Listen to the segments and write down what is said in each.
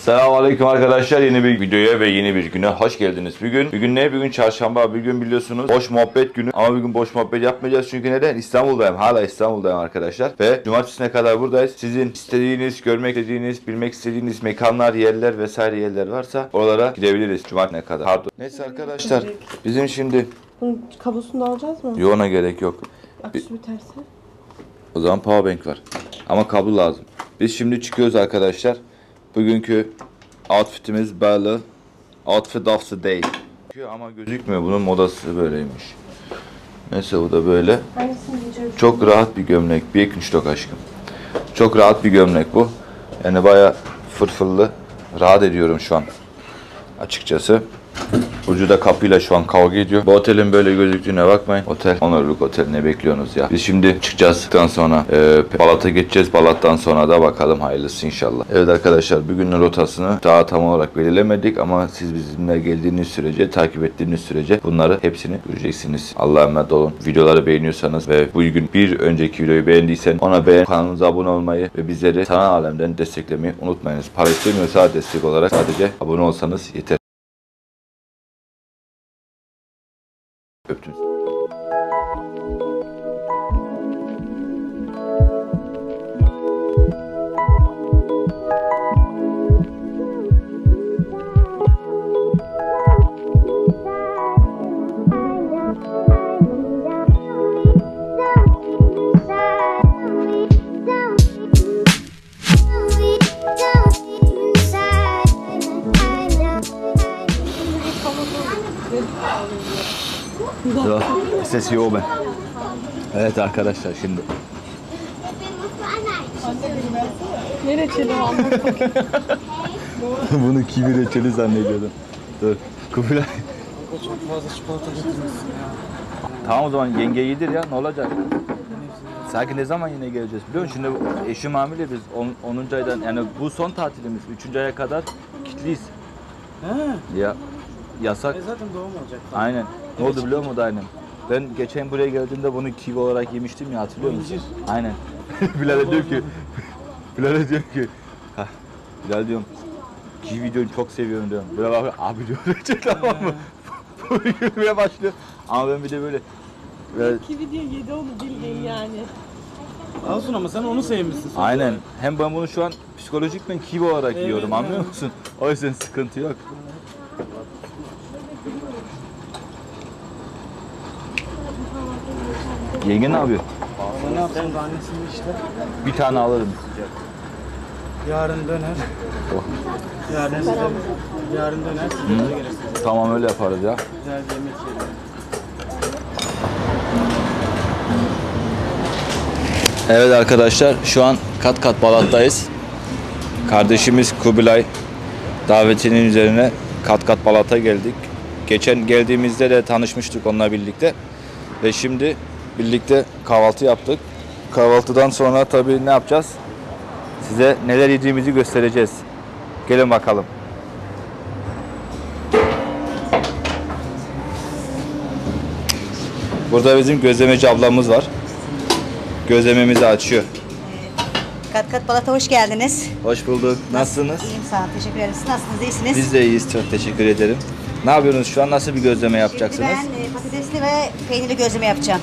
Selamünaleyküm arkadaşlar, yeni bir videoya ve yeni bir güne hoş geldiniz. Bugün ne? Bugün çarşamba, bugün biliyorsunuz boş muhabbet günü. Ama bugün boş muhabbet yapmayacağız çünkü neden? İstanbul'dayım, hala İstanbul'dayım arkadaşlar. Ve cumartesine kadar buradayız. Sizin istediğiniz, görmek istediğiniz, bilmek istediğiniz mekanlar, yerler vesaire yerler varsa oralara gidebiliriz cumartesine kadar. Pardon. Neyse arkadaşlar, bizim şimdi... Bunun kablosunu da alacağız mı? Yoğuna gerek yok. Aküsü biterse. O zaman powerbank var. Ama kablo lazım. Biz şimdi çıkıyoruz arkadaşlar. Bugünkü outfitimiz belli. Outfit of the day. Ama gözükmüyor. Bunun modası böyleymiş. Neyse bu da böyle. Çok rahat bir gömlek. Birkenstock aşkım. Çok rahat bir gömlek bu. Yani baya fırfırlı. Rahat ediyorum şu an. Açıkçası. Ucu da kapıyla şu an kavga ediyor. Bu otelin böyle gözüktüğüne bakmayın. Otel, onurluk otel, ne bekliyorsunuz ya? Biz şimdi çıkacağız. Sonra Balat'a geçeceğiz. Balat'tan sonra da bakalım hayırlısı inşallah. Evet arkadaşlar, bugünün rotasını daha tam olarak belirlemedik ama siz bizimle geldiğiniz sürece, takip ettiğiniz sürece bunları hepsini göreceksiniz. Allah'a emanet olun. Videoları beğeniyorsanız ve bugün bir önceki videoyu beğendiysen ona beğen, kanalımıza abone olmayı ve bizleri sanal alemden desteklemeyi unutmayınız. Para istemiyorsa destek olarak sadece abone olsanız yeter. Öptüm. Sesi yoğun ben. Evet arkadaşlar şimdi. Ne reçeli o, anlat bakayım. Bunu kivi reçeli zannediyordum. Dur. Kubilay. Çok fazla çikolata getirmişsin ya. Tamam o zaman yenge yedir ya, ne olacak? Sanki ne zaman yine geleceğiz biliyor musun? Şimdi eşim hamile, biz 10. aydan, yani bu son tatilimiz 3. aya kadar kilitliyiz. He. Ya yasak. Zaten doğum olacak. Aynen. Ne oldu biliyor musun annem? Ben geçen buraya geldiğimde bunu kivi olarak yemiştim ya, hatırlıyor musun? Aynen. Bilal'e diyor ki, Bilal diyorum, kivi videoyu çok seviyorum diyorum. Bilal abi diyor, tamam mı? Bu yürümeye başlıyor. Ama ben bir de böyle Kivi diye yedi onu bildiğin yani. Olsun ama sen onu sevmişsin. aynen. Hem ben bunu şu an psikolojikmen kivi olarak yiyorum, anlıyor musun? O yüzden sıkıntı yok. Yenge ne yapıyor? Ne yapsın da annesini işte. Bir tane alırım. Yarın döner. Oh. Yarın döner. Size de gelirsiniz. Tamam öyle yaparız ya. Güzel bir yemek yiyelim. Evet arkadaşlar, şu an Kat Balat'tayız. Kardeşimiz Kubilay davetinin üzerine Kat Balat'a geldik. Geçen geldiğimizde de tanışmıştık onunla birlikte. Ve şimdi birlikte kahvaltı yaptık. Kahvaltıdan sonra tabii ne yapacağız? Size neler yediğimizi göstereceğiz. Gelin bakalım. Burada bizim gözlemeci ablamız var. Gözlememizi açıyor. Kat Balat'a hoş geldiniz. Hoş bulduk. Nasılsınız? İyiyim, sağ olun. Teşekkür ederim. Siz nasılsınız? İyisiniz? Biz de iyiyiz. Çok teşekkür ederim. Ne yapıyorsunuz şu an? Nasıl bir gözleme yapacaksınız? Şimdi ben patatesli ve peynirli gözleme yapacağım.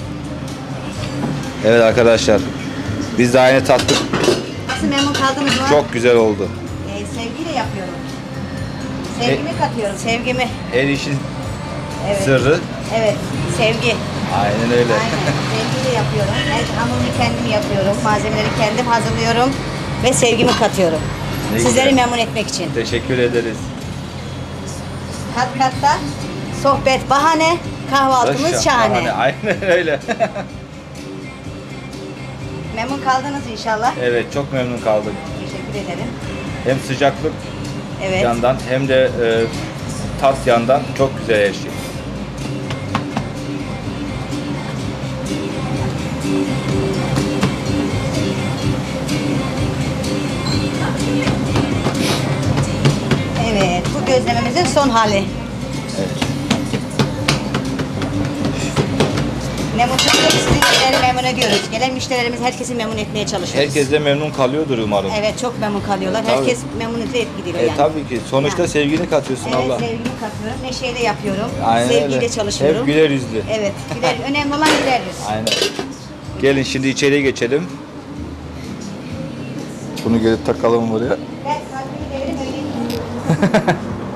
Evet arkadaşlar. Biz de aynı tattık. Nasıl, memnun kaldınız mı? Çok güzel oldu. Sevgiyle yapıyorum. Sevgimi katıyorum, sevgimi. Her işin Evet. sırrı. Evet, sevgi. Aynen öyle. Aynen, sevgiyle yapıyorum. Hamurunu kendim yapıyorum, malzemeleri kendim hazırlıyorum ve sevgimi katıyorum. Ne Sizleri güzel. memnun etmek için. Teşekkür ederiz. Kat'ta sohbet bahane, kahvaltımız şahane. Aynen öyle. Memnun kaldınız inşallah. Evet, çok memnun kaldık. Teşekkür ederim. Hem sıcaklık Evet. yandan hem de tat yandan çok güzel her şey. Evet, bu gözlememizin son hali. Evet. Ne mutlu ki sizinkileri memnun ediyoruz. Gelen müşterilerimiz herkesi memnun etmeye çalışıyoruz. Herkes de memnun kalıyordur umarım. Evet, çok memnun kalıyorlar. Tabii. Herkes memnun edip gidiyor yani. Tabii ki. Sonuçta Yani. sevgini katıyorsun Evet, abla. sevgimi katıyorum. Neşeyle yapıyorum. Aynen Sevgiyle öyle. çalışıyorum. Hep güler yüzlü. Evet, güler. Önemli olan güler yüz. Aynen. Gelin şimdi içeriye geçelim. Bunu gelip takalım buraya. Ben kalbimi devirim öyle gidiyorum.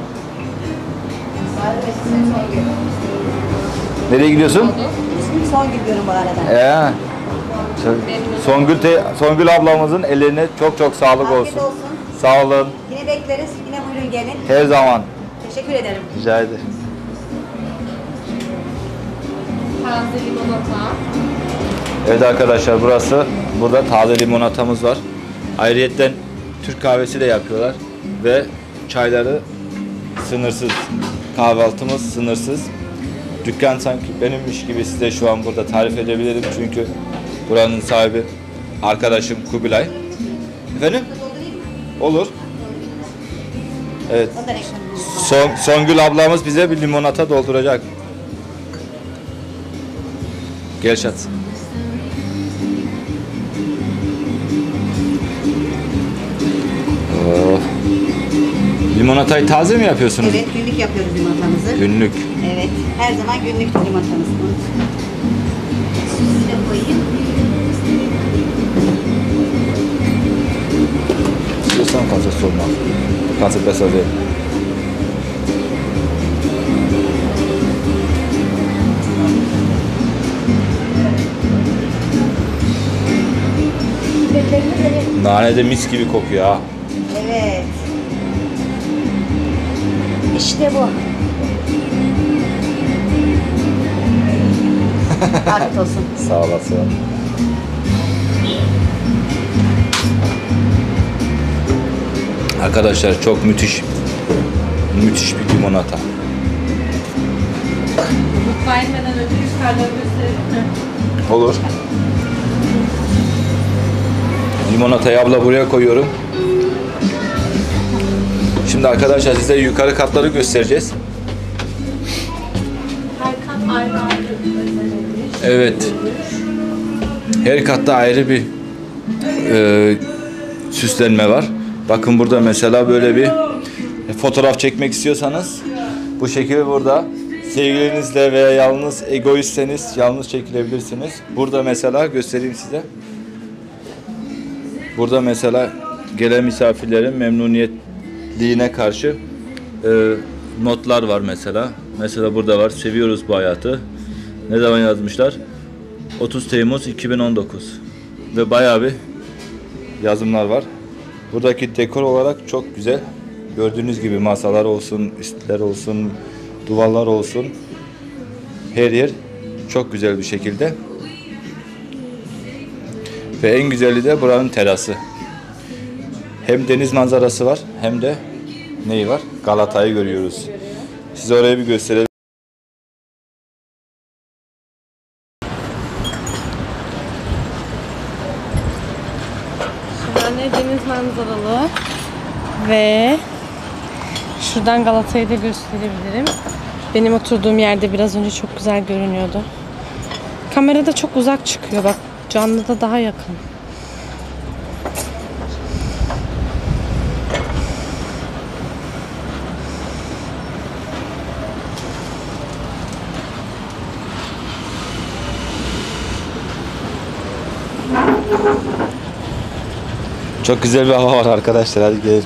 Sarı ve sizin son gün. Nereye gidiyorsun? İsmim Songül diyorum bu arada. Songül ablamızın ellerine çok çok sağlık Afiyet olsun. olsun. Sağ olun. Yine bekleriz. Yine buyurun gelin. Her zaman. Teşekkür ederim. Rica ederim. Taze limonata. Evet arkadaşlar burası. Burada taze limonatamız var. Ayrıyetten Türk kahvesi de yapıyorlar. Ve çayları sınırsız. Kahvaltımız sınırsız. Dükkan sanki benimmiş gibi size şu an burada tarif edebilirim. Çünkü buranın sahibi arkadaşım Kubilay. Efendim? Olur. Evet. O da reklam. Songül ablamız bize bir limonata dolduracak. Gel Şat. Oh. Limonatayı taze mi yapıyorsunuz? Evet, günlük yapıyoruz limonatamızı. Günlük. Evet, her zaman günlük limonatamız. Size koyayım. İstiyorsan fazla sorma. Kanser besar değil. Nane de mis gibi kokuyor ha. Evet. İşte bu. Afiyet olsun. Sağ olasın. Arkadaşlar çok müthiş bir limonata. Mutfağa inmeden önce yukarıları gösterelim mi? Olur. Limonatayı abla buraya koyuyorum. Şimdi arkadaşlar size yukarı katları göstereceğiz. Her kat ayrı ayrı özellikmiş. Evet. Her katta ayrı bir süslenme var. Bakın burada mesela böyle bir fotoğraf çekmek istiyorsanız bu şekilde burada sevgilinizle veya yalnız egoistseniz yalnız çekilebilirsiniz. Burada mesela göstereyim size. Burada mesela gelen misafirlerin memnuniyetliğine karşı notlar var mesela. Mesela burada var. Seviyoruz bu hayatı. Ne zaman yazmışlar? 30 Temmuz 2019. Ve bayağı bir yazımlar var. Buradaki dekor olarak çok güzel. Gördüğünüz gibi masalar olsun, üstler olsun, duvarlar olsun. Her yer çok güzel bir şekilde. Ve en güzeli de buranın terası. Hem deniz manzarası var hem de neyi var? Galata'yı görüyoruz. Size orayı bir gösterelim. Şahane deniz manzaralı ve şuradan Galata'yı da gösterebilirim. Benim oturduğum yerde biraz önce çok güzel görünüyordu. Kamerada çok uzak çıkıyor bak. Canlıda daha yakın. Çok güzel bir hava var arkadaşlar. Hadi gelin.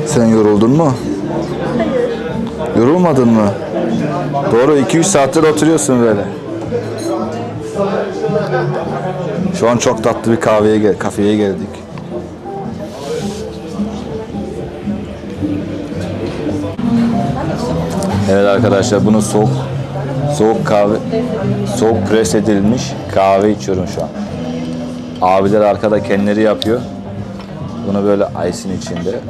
Sen yoruldun mu? Yorulmadın mı? Doğru 2-3 saattir oturuyorsun böyle. Şu an çok tatlı bir kafeye geldik. Evet arkadaşlar bunu soğuk kahve, soğuk pres edilmiş kahve içiyorum şu an. Abiler arkada kendileri yapıyor. Bunu böyle ice'in içinde.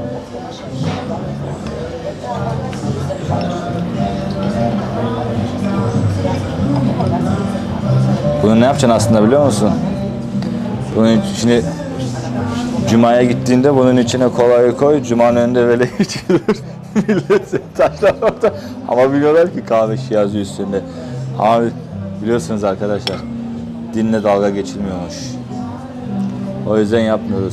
Bunu ne yapacaksın aslında biliyor musun? Bunun içine Cuma'ya gittiğinde bunun içine kolayı koy. Cuma'nın önünde böyle içilir. Millet seni taşlar orada. Ama biliyorlar ki kahve şişe yazıyor üstünde. Ama biliyorsunuz arkadaşlar dinle dalga geçilmiyormuş. O yüzden yapmıyoruz.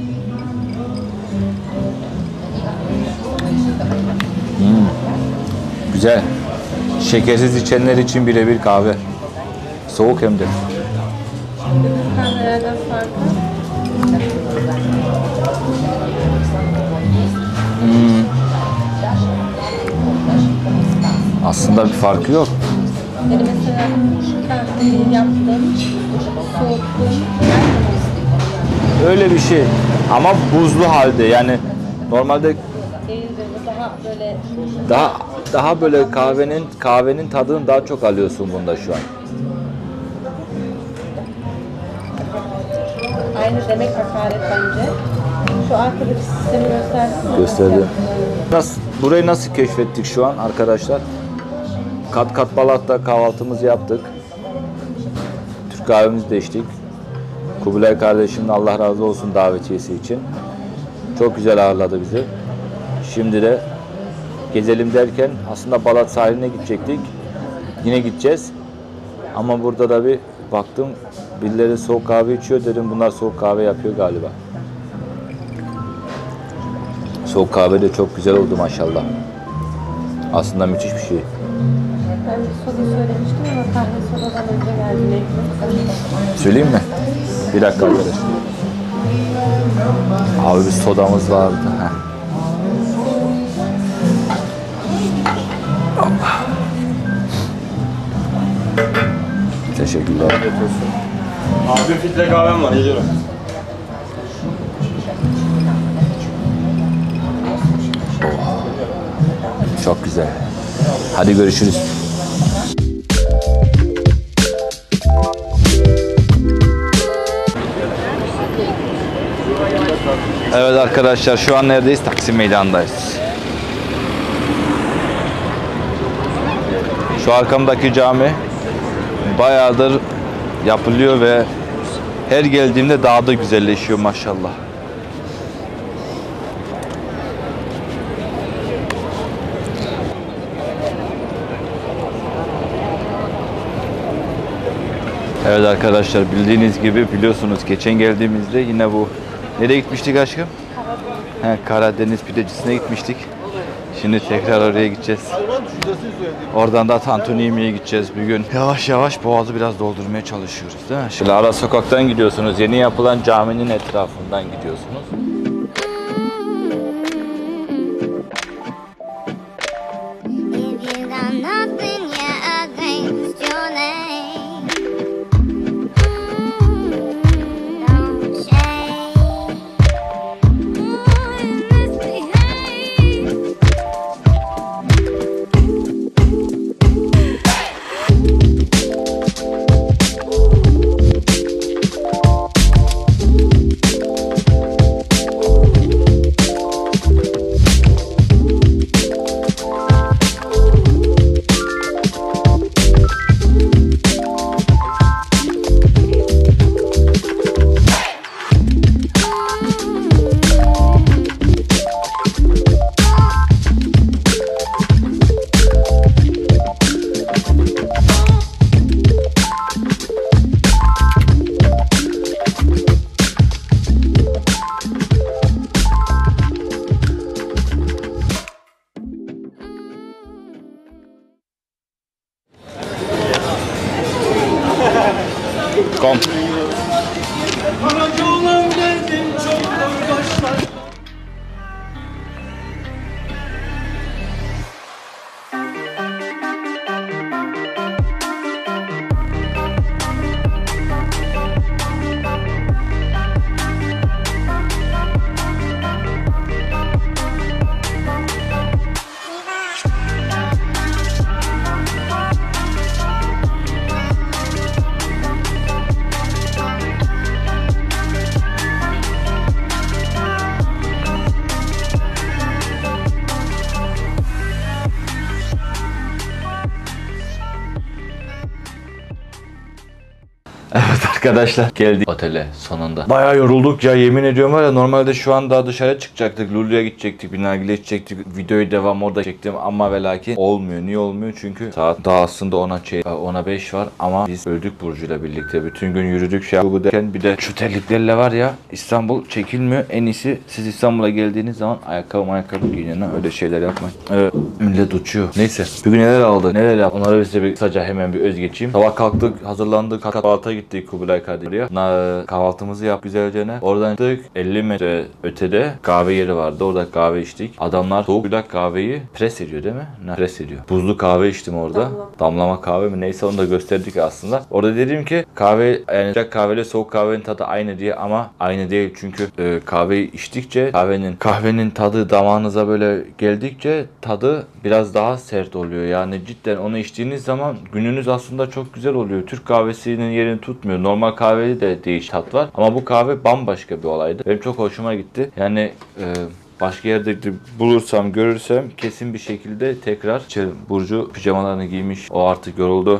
Güzel. Şekersiz içenler için birebir kahve. Soğuk hem de. Kahvelerden farkı. Aslında bir farkı yok. Yani mesela kahveyi yaptım, soğuttum. Öyle bir şey. Ama buzlu halde yani normalde Değildir, bu daha böyle daha böyle kahvenin tadını daha çok alıyorsun bunda şu an. aynı demek hakaret bence. Şu arkadaki sistemi göstersin. Gösterdim. Burayı nasıl keşfettik şu an arkadaşlar? Kat Balat'ta kahvaltımızı yaptık. Türk kahvemizi de içtik. Kubilay kardeşimin Allah razı olsun davetiyesi için. Çok güzel ağırladı bizi. Şimdi de gezelim derken aslında Balat sahiline gidecektik. Yine gideceğiz. Ama burada da bir baktım birileri soğuk kahve içiyor dedim bunlar soğuk kahve yapıyor galiba. Soğuk kahve de çok güzel oldu maşallah. Aslında müthiş bir şey. Ben bir soda söylemiştim ama kahve sodadan önce geldi. Söyleyeyim mi? Bir dakika arkadaşlar. Abi bir sodamız vardı. Heh. Allah. Teşekkürler. Abi filtre kahvem var, geliyorum. Çok güzel. Hadi görüşürüz. Evet arkadaşlar şu an neredeyiz? Taksim Meydanı'ndayız. Şu arkamdaki cami bayağıdır yapılıyor ve her geldiğimde daha da güzelleşiyor maşallah. Evet arkadaşlar bildiğiniz gibi biliyorsunuz geçen geldiğimizde yine bu nereye gitmiştik aşkım? Karadeniz pidecisine gitmiştik. Şimdi tekrar oraya gideceğiz. Oradan da tantuni yemeye gideceğiz bugün. Yavaş yavaş boğazı biraz doldurmaya çalışıyoruz değil mi? Şimdi ara sokaktan gidiyorsunuz. Yeni yapılan caminin etrafından gidiyorsunuz. Arkadaşlar geldik otele sonunda. Bayağı yorulduk ya, yemin ediyorum var ya, normalde şu an daha dışarı çıkacaktık. Lulu'ya gidecektik, bir nargile içecektik. Videoyu devam orada çektim ama ve lakin olmuyor. Niye olmuyor? Çünkü saat daha aslında 10'a 5 var ama biz öldük Burcu'yla birlikte. Bütün gün yürüdük şey bu derken bir de şu terliklerle var ya, İstanbul çekilmiyor. En iyisi siz İstanbul'a geldiğiniz zaman ayakkabı giyin, öyle şeyler yapmayın. Millet uçuyor. Neyse. Bugün neler aldı? Neler yaptı? Onları size bir kısaca hemen bir öz geçeyim. Sabah kalktık, hazırlandık. Kahvaltıya gittik Kubilay kardeşim. Kahvaltımızı yap güzelce. Oradan çıktık. 50 metre ötede kahve yeri vardı. Orada kahve içtik. Adamlar soğuk kahveyi pres ediyor değil mi? Pres ediyor. Buzlu kahve içtim orada. Damlama kahve mi? Neyse onu da gösterdik aslında. Orada dedim ki kahve, yani sıcak kahveyle soğuk kahvenin tadı aynı diye, ama aynı değil. Çünkü kahveyi içtikçe kahvenin tadı damağınıza böyle geldikçe tadı biraz daha sert oluyor. Yani cidden onu içtiğiniz zaman gününüz aslında çok güzel oluyor. Türk kahvesinin yerini tutmuyor. Normal kahvede de değişik tat var. Ama bu kahve bambaşka bir olaydı. Benim çok hoşuma gitti. Yani başka yerde bulursam, görürsem kesin bir şekilde tekrar içerim. Burcu pijamalarını giymiş. O artık yoruldu.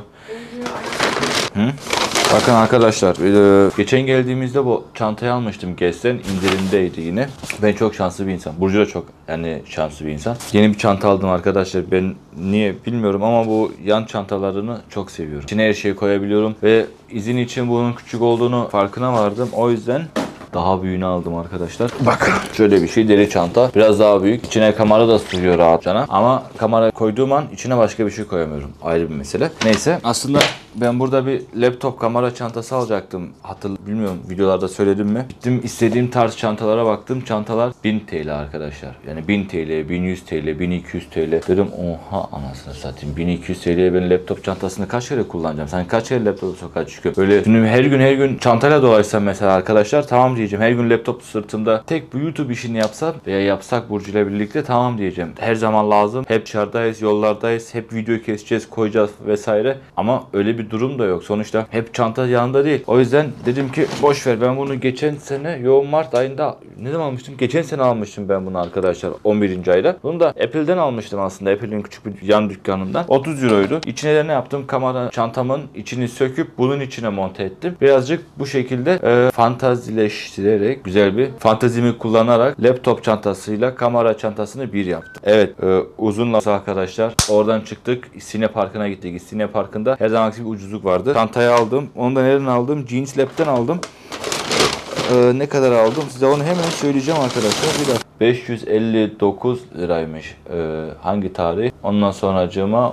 Hı? Bakın arkadaşlar, geçen geldiğimizde bu çantayı almıştım Guess'ten, indirimdeydi yine. Ben çok şanslı bir insan. Burcu da çok şanslı bir insan. Yeni bir çanta aldım arkadaşlar. Ben niye bilmiyorum ama bu yan çantalarını çok seviyorum. İçine her şeyi koyabiliyorum ve izin için bunun küçük olduğunu farkına vardım. O yüzden daha büyüğünü aldım arkadaşlar. Bakın şöyle bir şey, deri çanta. Biraz daha büyük. İçine kamera da sığıyor rahatça. Ama kamera koyduğum an içine başka bir şey koyamıyorum. Ayrı bir mesele. Neyse. Aslında ben burada bir laptop kamera çantası alacaktım. Bilmiyorum videolarda söyledim mi? Gittim istediğim tarz çantalara baktım. Çantalar 1000 TL arkadaşlar. Yani 1000 TL, 1100 TL, 1200 TL. Dedim oha anasını satayım. 1200 TL'ye ben laptop çantasını kaç kere kullanacağım? Sen kaç kere laptop sokağa çıkıyor? Böyle şimdi her gün çantayla dolaşsam mesela arkadaşlar, tamam diyeceğim. Her gün laptop sırtımda tek bu YouTube işini yapsam veya yapsak Burcu ile birlikte, tamam diyeceğim. Her zaman lazım. Hep dışarıdayız, yollardayız. Hep video keseceğiz, koyacağız vesaire. Ama öyle bir durum da yok. Sonuçta hep çanta yanında değil. O yüzden dedim ki boş ver, ben bunu geçen sene Mart ayında ne zaman almıştım? Geçen sene almıştım ben bunu arkadaşlar, 11. ayda. Bunu da Apple'den almıştım aslında. Apple'in küçük bir yan dükkanından. 30 euroydu. İçine de ne yaptım? Kamera çantamın içini söküp bunun içine monte ettim. Birazcık bu şekilde fantazileştirerek, güzel bir fantazimi kullanarak laptop çantasıyla kamera çantasını bir yaptım. Evet, uzun lafı arkadaşlar. Oradan çıktık. Sine Parkı'na gittik. Sine Parkı'nda her zamanki bir ucuzluk vardı. Çantayı aldım. Onu da nereden aldım? Jeans Lab'den aldım. Ne kadar aldım? Size onu hemen söyleyeceğim arkadaşlar. Bir dakika. 559 liraymış. Hangi tarih? Ondan sonracığıma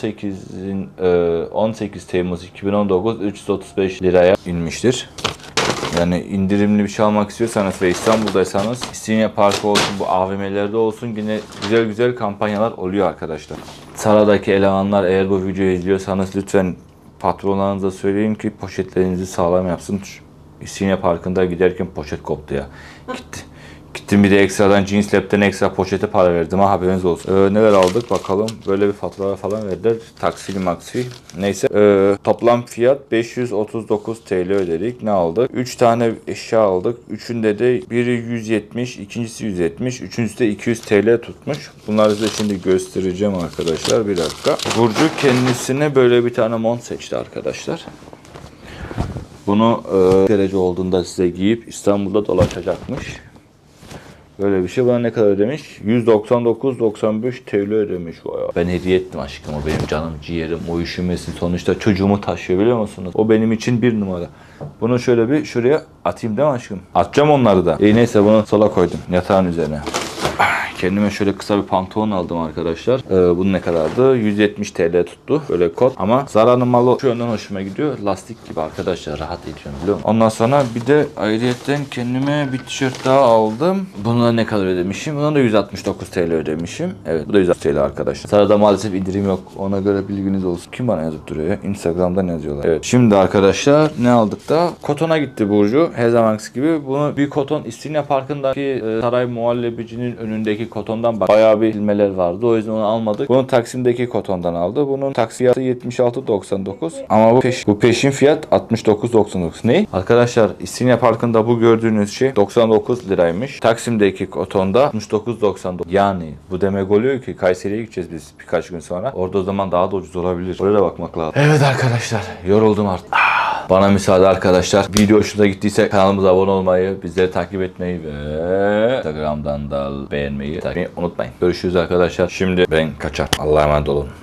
18 Temmuz 2019 335 liraya inmiştir. Yani indirimli bir şey almak istiyorsanız ve İstanbul'daysanız, Sine Parkı olsun, bu AVM'lerde olsun, yine güzel kampanyalar oluyor arkadaşlar. Sara'daki elemanlar, eğer bu videoyu izliyorsanız lütfen patronlarınıza söyleyin ki poşetlerinizi sağlam yapsın. Sine Parkı'nda giderken poşet koptu ya. Gittim bir de ekstradan Jeans Lab'den ekstra poşete para verdim, ha haberiniz olsun. Neler aldık bakalım. Böyle bir fatura falan verdiler. Taksili maksi. Neyse. Toplam fiyat 539 TL ödedik. Ne aldık? 3 tane eşya aldık. Üçünde de biri 170, ikincisi 170, üçüncüsü de 200 TL tutmuş. Bunları size şimdi göstereceğim arkadaşlar. Bir dakika. Burcu kendisine böyle bir tane mont seçti arkadaşlar. Bunu derece olduğunda size giyip İstanbul'da dolaşacakmış. Böyle bir şey. Bana ne kadar ödemiş? 199.95 TL ödemiş. Ben hediye ettim aşkım, o benim canım ciğerim, o üşümesin. Sonuçta çocuğumu taşıyor, biliyor musunuz? O benim için bir numara. Bunu şöyle bir şuraya atayım değil mi aşkım? Atacağım onları da. Neyse, bunu sola koydum yatağın üzerine. Kendime şöyle kısa bir pantolon aldım arkadaşlar. Bunun ne kadardı? 170 TL tuttu. Böyle kot. Ama Zara'nın malı şu yönden hoşuma gidiyor. Lastik gibi arkadaşlar. Rahat ediyorum, biliyor musun? Ondan sonra bir de ayrıyetten kendime bir tişört daha aldım. Buna ne kadar ödemişim? Buna da 169 TL ödemişim. Evet, bu da 160 TL arkadaşlar. Zara'da maalesef indirim yok. Ona göre bilginiz olsun. Kim bana yazıp duruyor ya? Instagram'dan yazıyorlar. Evet. Şimdi arkadaşlar ne aldık da? Kotona gitti Burcu. Her zamanki gibi. Bunu bir koton, İstinye Parkı'ndaki Saray Muhallebici'nin önündeki kotondan bayağı bir ilmeler vardı. O yüzden onu almadık. Bunu Taksim'deki kotondan aldı. Bunun taksiyatı 76.99. Ama bu peşin fiyat 69.99. Ne? Arkadaşlar İstinye Parkı'nda bu gördüğünüz şey 99 liraymış. Taksim'deki kotonda 69.99. Yani bu demek oluyor ki Kayseri'ye gideceğiz biz birkaç gün sonra. Orada o zaman daha da ucuz olabilir. Oraya da bakmak lazım. Evet arkadaşlar, yoruldum artık. Bana müsaade arkadaşlar. Video hoşunuza gittiyse kanalımıza abone olmayı, bizleri takip etmeyi ve Instagram'dan da beğenmeyi unutmayın. Görüşürüz arkadaşlar. Şimdi ben kaçar. Allah'a emanet olun.